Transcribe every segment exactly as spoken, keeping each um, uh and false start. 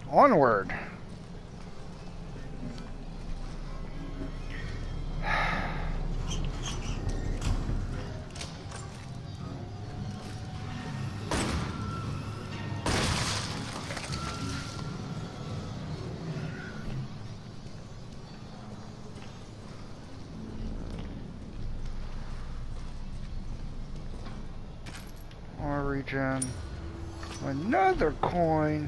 Onward. More regen. Another coin.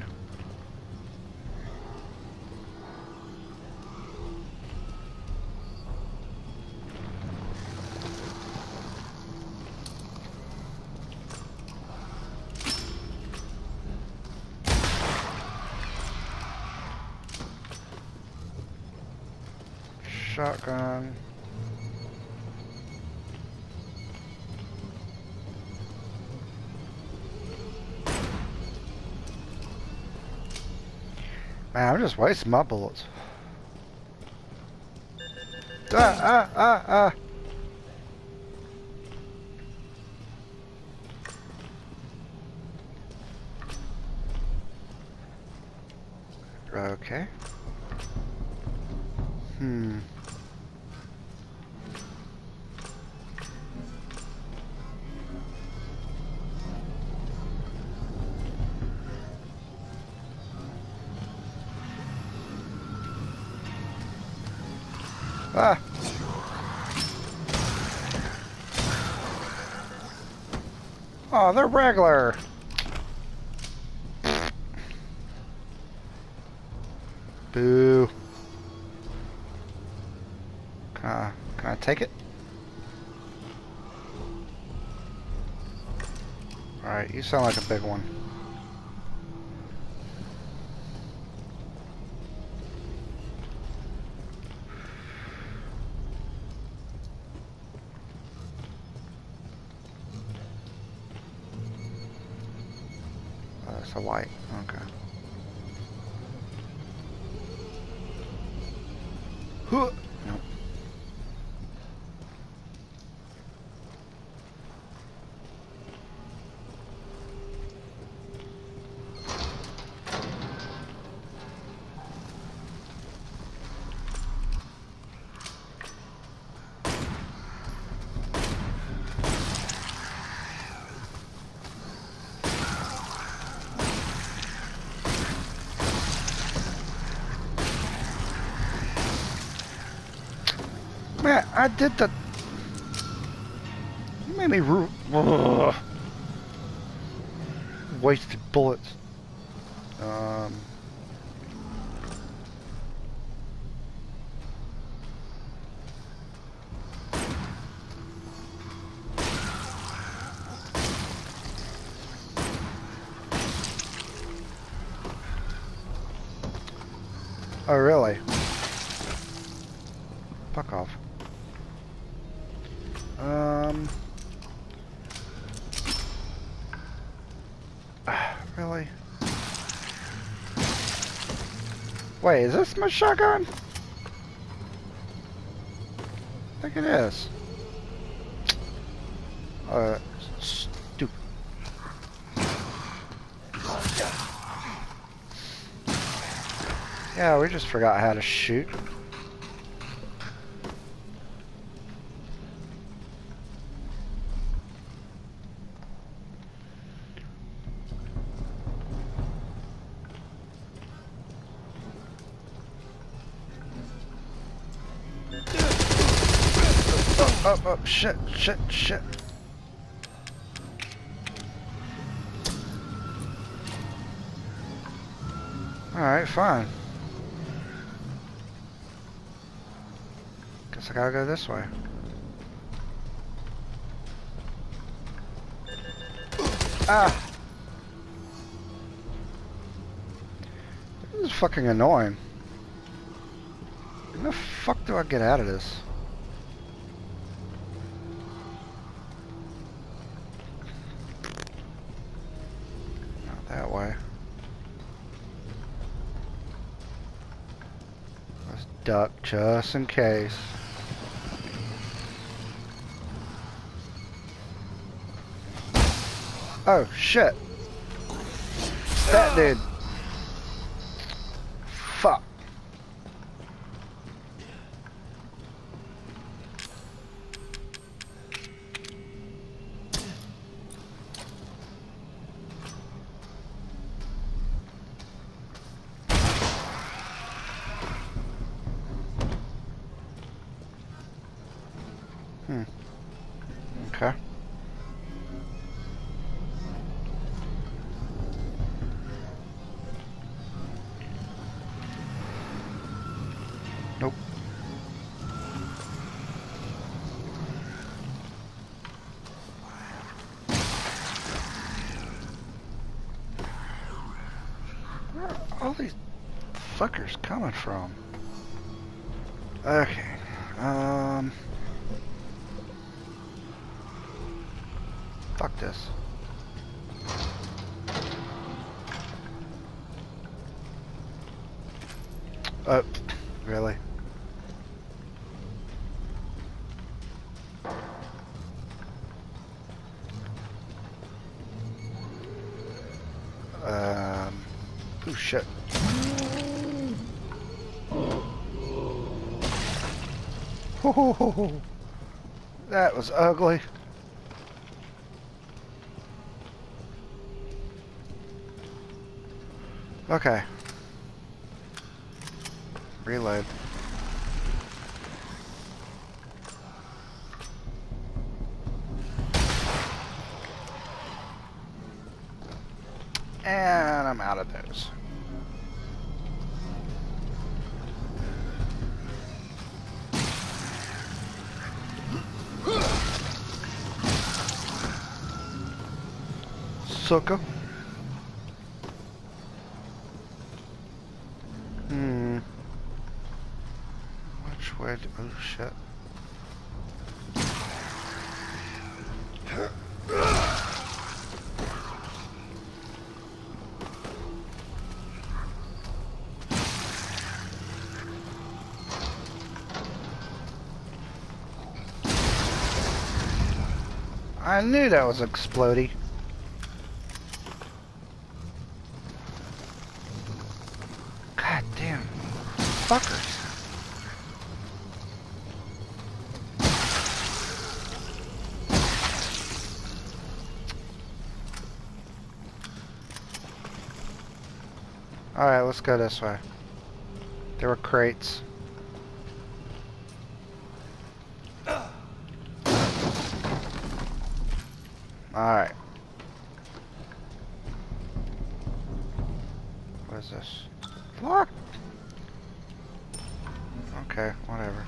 Shotgun. Man, I'm just wasting my bullets. Ah, ah, ah, ah. Okay. Hmm. Ah. Oh, they're regular. Boo. Can I, can I take it? Alright, you sound like a big one. Oh, it's a light. Okay. Huh. Nope. Man, I did the... You made me ru- Ugh. Wasted bullets. Um... Oh, really? Fuck off. Um... Really? Wait, is this my shotgun? I think it is. Uh, stupid. Yeah, we just forgot how to shoot. Oh, oh, shit, shit, shit. Alright, fine. Guess I gotta go this way. Ah! This is fucking annoying. How the fuck do I get out of this? Not that way. Let's duck just in case. Oh shit! That dude. fuck. Hmm. Okay. Nope. Where are all these fuckers coming from? Okay. Um. Fuck this. Oh, really? Um. Oh shit. Oh, that was ugly. Okay. Reload. And I'm out of those. Sucker. Hmm. Which way? Do, oh shit. I knew that was explodey. God damn. Fuckers. Alright, let's go this way. There were crates. Alright. What is this? Locked! Okay, whatever.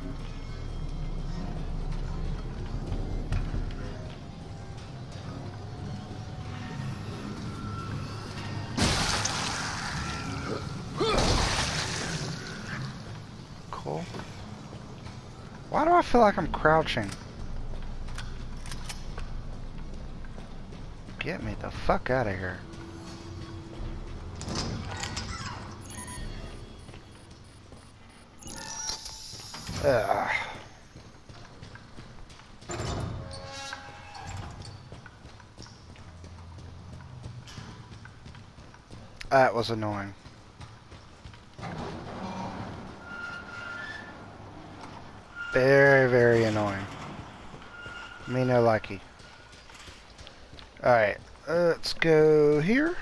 Cool. Why do I feel like I'm crouching? Get me the fuck out of here. Ugh. That was annoying. Very, very annoying. Me no likey. Alright, let's go here.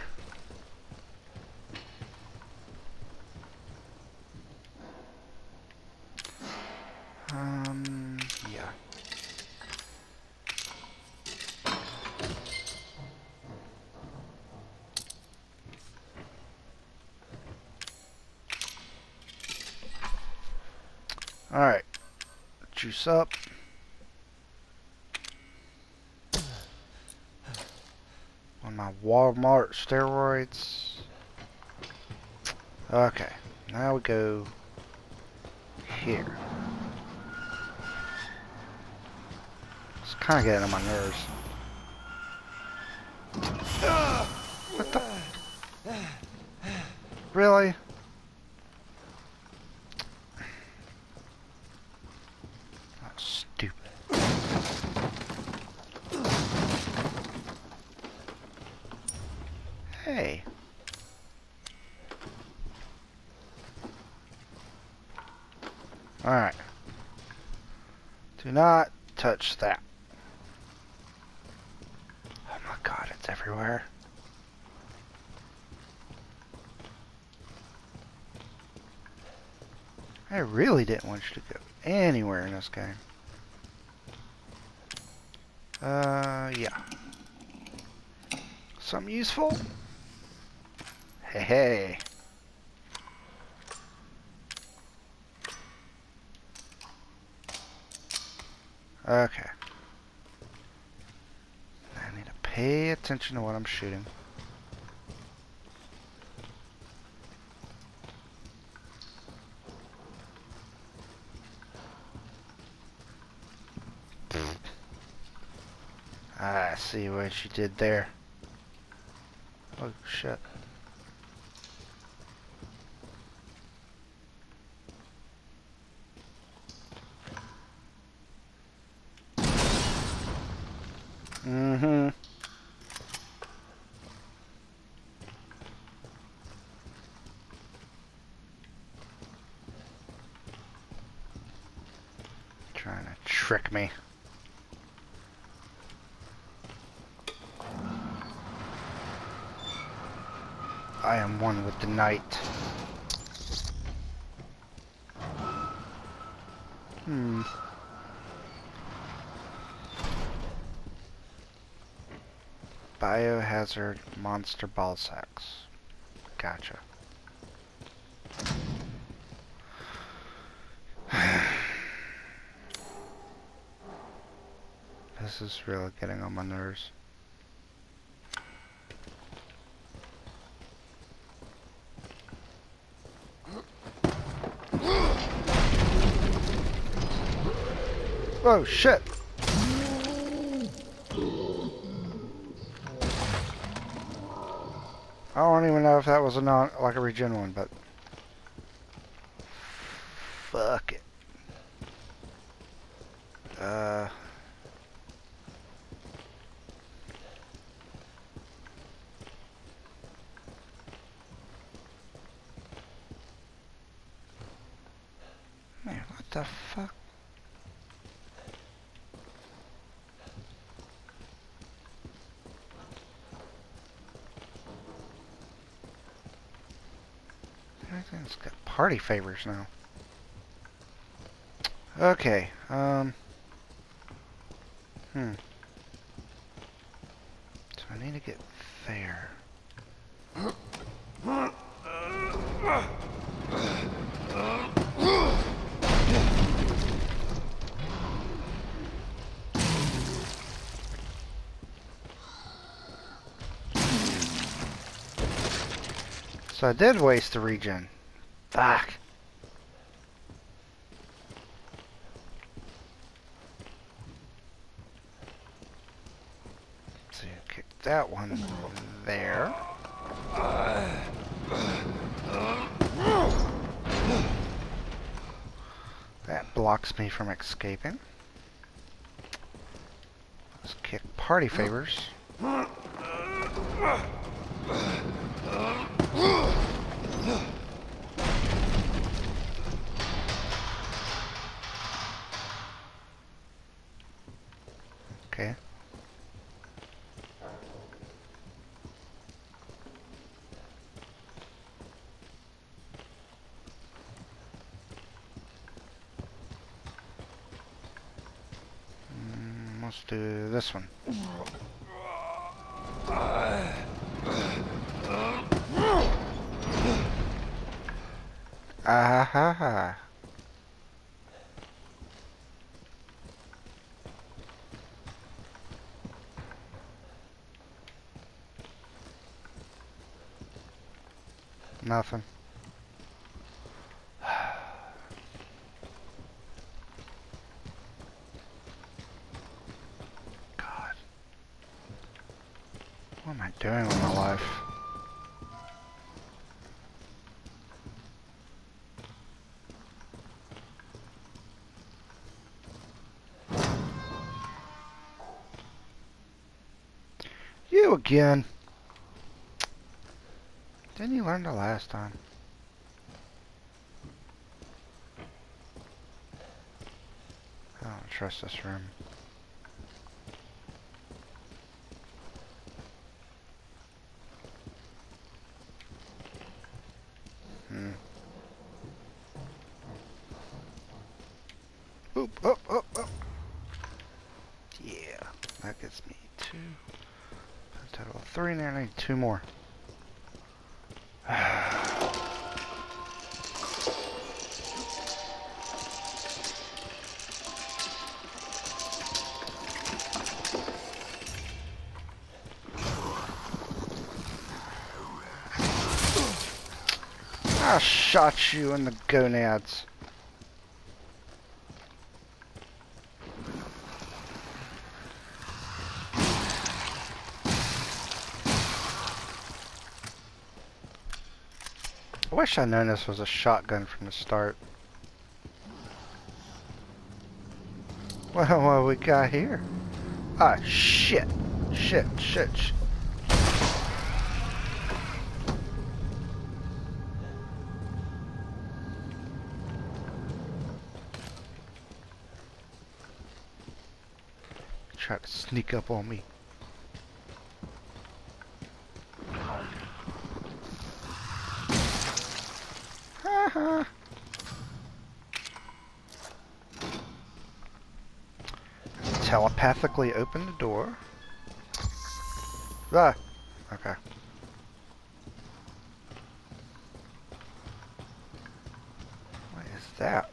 Um, yeah. Alright. Juice up. On my Walmart steroids. Okay. Now we go here. It's kind of getting on my nerves. What the? Really? That's stupid. Hey. Alright. Do not touch that. Oh my god, it's everywhere. I really didn't want you to go anywhere in this game. Uh, yeah. Something useful? Hey, hey. Okay. I need to pay attention to what I'm shooting. I see what she did there. Oh, shit. Mm-hmm. Trying to trick me. I am one with the night. Hmm. Biohazard monster ball sacks. Gotcha. This is really getting on my nerves. Oh shit! I don't even know if that was a non like a regen one, but fuck it. Uh. Man, what the fuck? Everything's got party favors now. Okay, um... Hmm. So I need to get there. So I did waste the regen. Fuck. So you kick that one there. That blocks me from escaping. Let's kick party favors. Okay. Mm, let's do this one. Ah ha ha. Nothing. God. What am I doing with my life? You again. Didn't you learn the last time? I don't trust this room. Hmm. Oop, up, up, up. Yeah, that gets me two. A total of three, and I need two more. I shot you in the gonads. I wish I'd known this was a shotgun from the start. Well, what we got here? Ah, shit. Shit, shit, shit. Try to sneak up on me. Haha. Telepathically open the door. Ah, okay. What is that?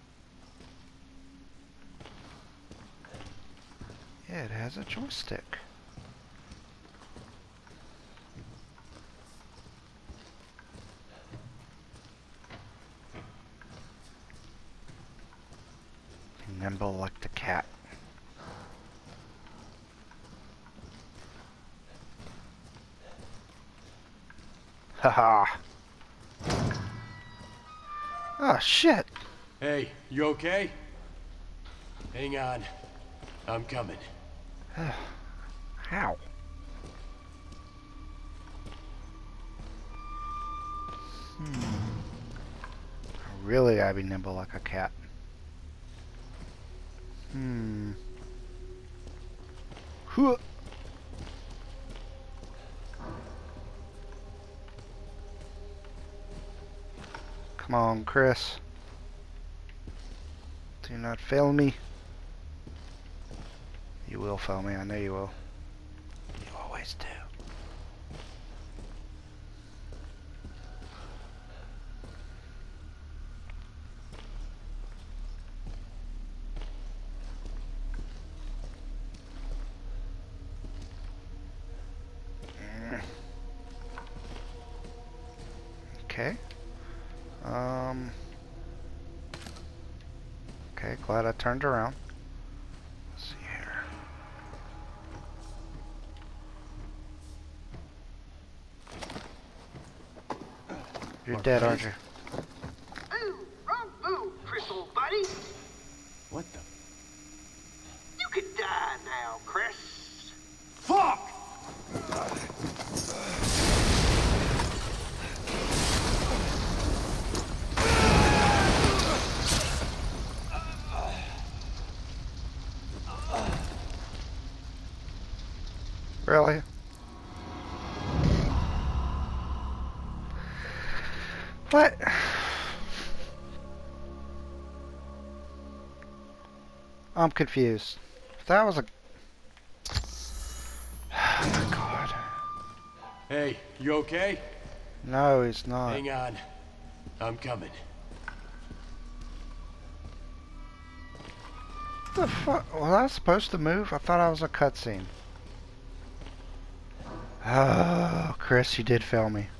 Yeah, it has a joystick. Nimble like the cat. Haha. Oh shit. Hey, you okay? Hang on. I'm coming. How? Hmm. I really gotta be nimble like a cat. Hmm. Huh. Come on, Chris. Do not fail me. You will fail me, I know you will. You always do. Okay. Um. Okay, glad I turned around. Let's see here. You're Mark, dead, right? aren't you? Ooh, wrong move, Chris, old buddy. What the? You could die now, Chris. Fuck! Really? What? I'm confused. That was a... Oh my god. Hey, you okay? No, he's not. Hang on. I'm coming. What the fuck? Was I supposed to move? I thought I was a cutscene. Oh, Chris, you did fail me.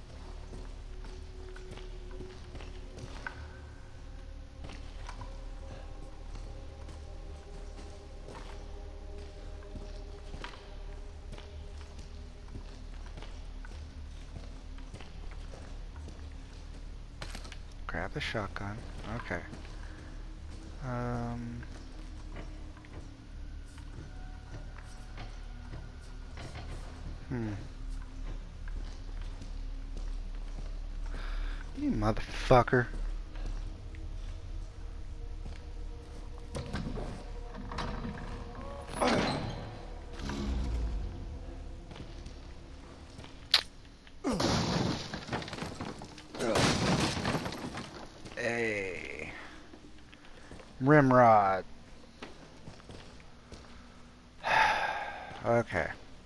Grab the shotgun. Okay. Um... Hmm. You motherfucker. Rimrod. Okay.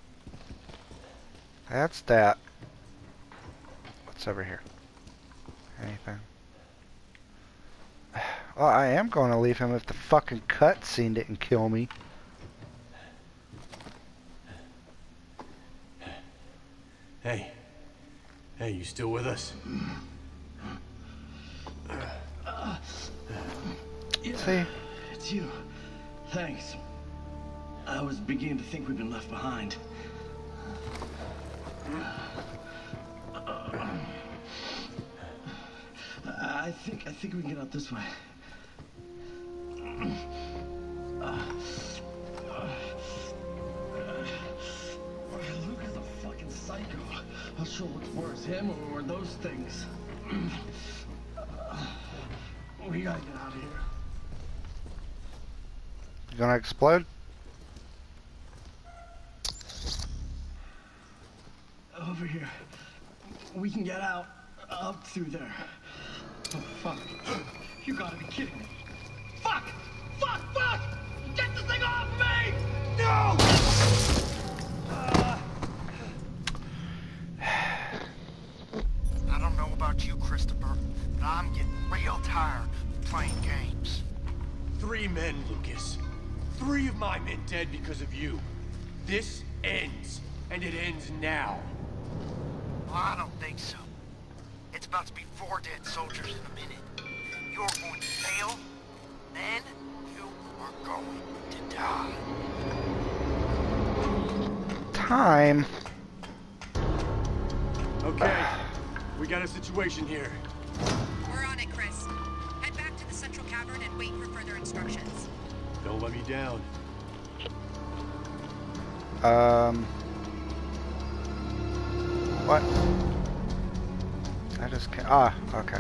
That's that. What's over here? Anything? Well, I am going to leave him if the fucking cutscene didn't kill me. Hey. Hey, you still with us? Yeah, See? it's you. Thanks. I was beginning to think we've been left behind. I think I think we can get out this way. Luke is a fucking psycho. Not sure what's worse, him or those things. We gotta get out of here. You gonna explode? Over here. We can get out. Up through there. Oh, fuck. You gotta be kidding me. Fuck! Fuck! Fuck! Get the thing off me! No! Uh... I don't know about you, Christopher, but I'm getting real tired of playing games. Three men, Lucas. Three of my men dead because of you. This ends, and it ends now. Well, I don't think so. It's about to be four dead soldiers in a minute. You're going to fail, then you are going to die. Time. Okay, we got a situation here. We're on it, Chris. Head back to the central cavern and wait for further instructions. Don't let me down. Um. What? I just can't. Ah, okay.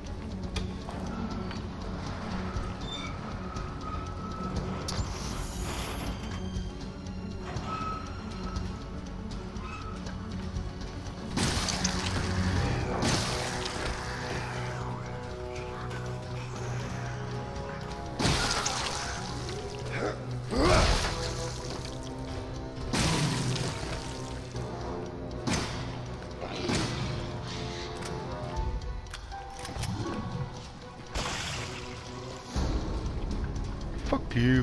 Fuck you.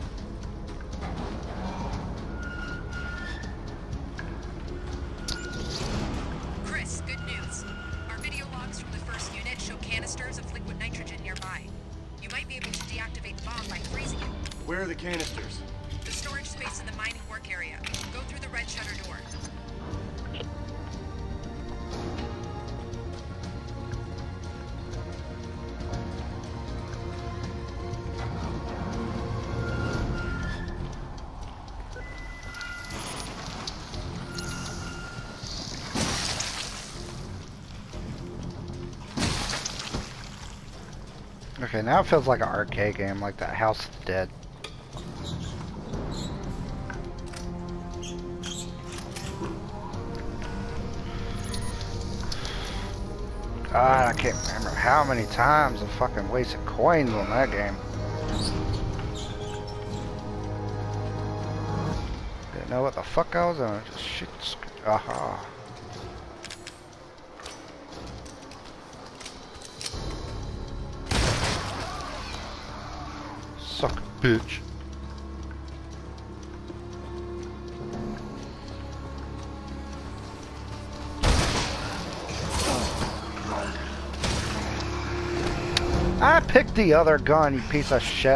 Chris, good news. Our video logs from the first unit show canisters of liquid nitrogen nearby. You might be able to deactivate the bomb by freezing it. Where are the canisters? The storage space in the mining work area. Go through the red shutter door. Okay, now it feels like an arcade game, like that House of the Dead. God, I can't remember how many times I fucking wasted coins on that game. Didn't know what the fuck I was on. Just shit. Aha. Suck, bitch. I picked the other gun, you piece of shit.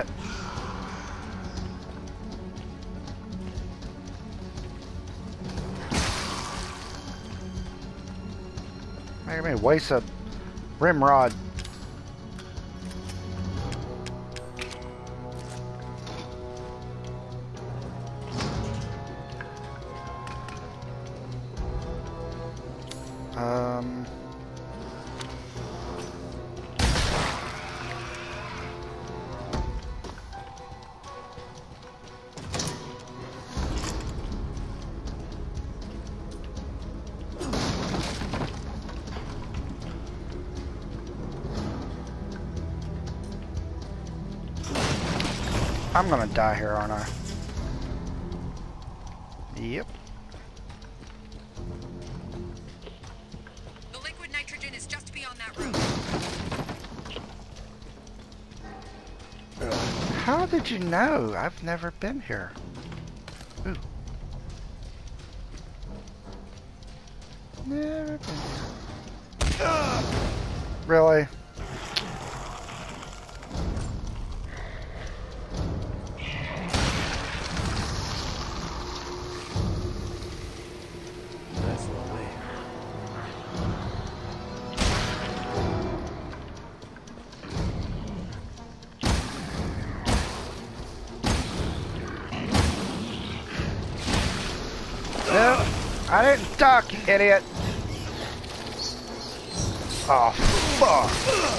Making me waste a rimrod. Um... I'm gonna die here, aren't I? Yep. The liquid nitrogen is just beyond that room. How did you know? I've never been here. Ooh. Never been here. Really? That's lovely. No, I didn't duck, you idiot. Oh, fuck.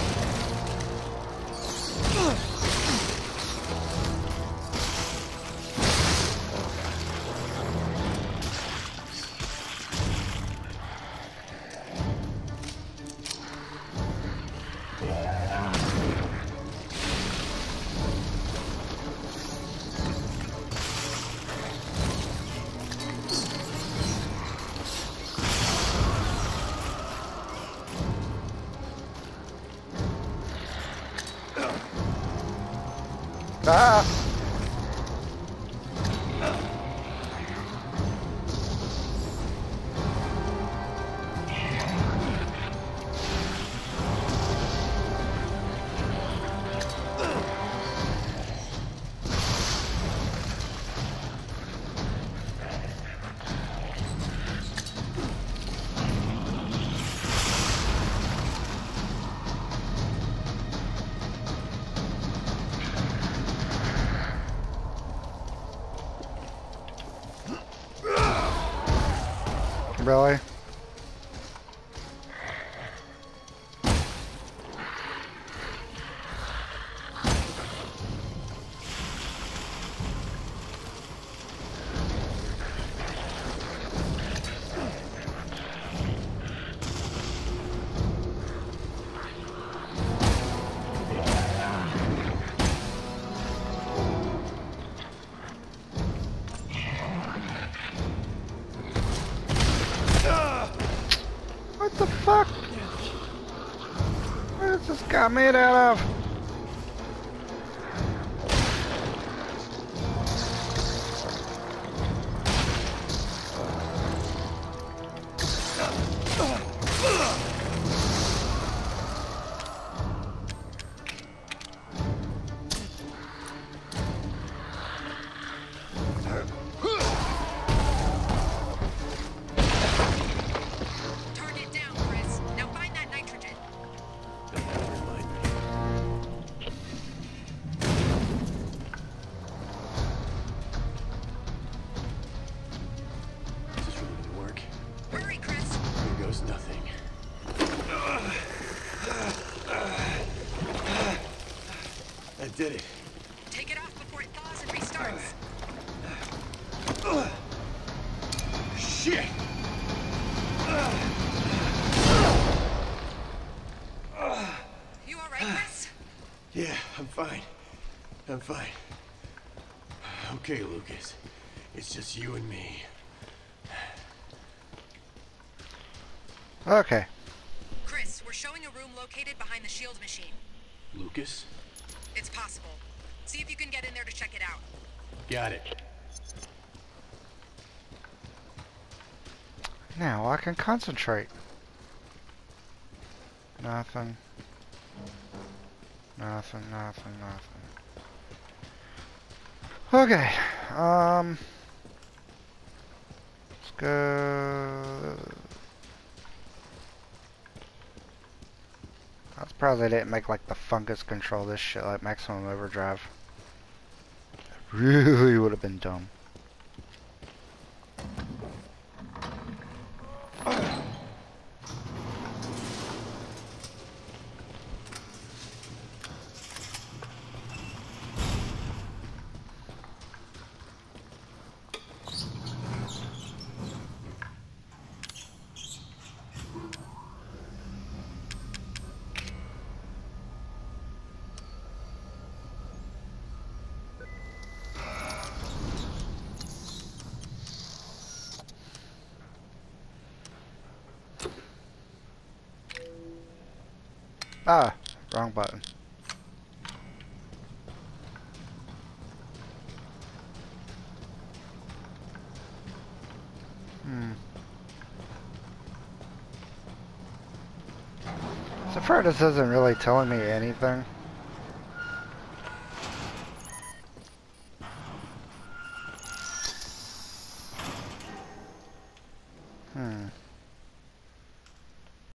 Ah. Really? What the fuck? What is this guy made out of? Target down, Chris. Now find that nitrogen. Remind me. Is this really gonna work? Hurry, Chris. Here goes nothing. I did it. Take it off before it thaws and restarts. Shit! You all right, Chris? Yeah, I'm fine. I'm fine. Okay, Lucas. It's just you and me. Okay. Chris, we're showing a room located behind the shield machine. Lucas? It's possible. See if you can get in there to check it out. Got it. Now I can concentrate. Nothing. Nothing, nothing, nothing. Okay. Um. Let's go. I was surprised they didn't make like the fungus control this shit like maximum overdrive. Really would have been dumb. Ah, wrong button. Hmm. So far, this isn't really telling me anything.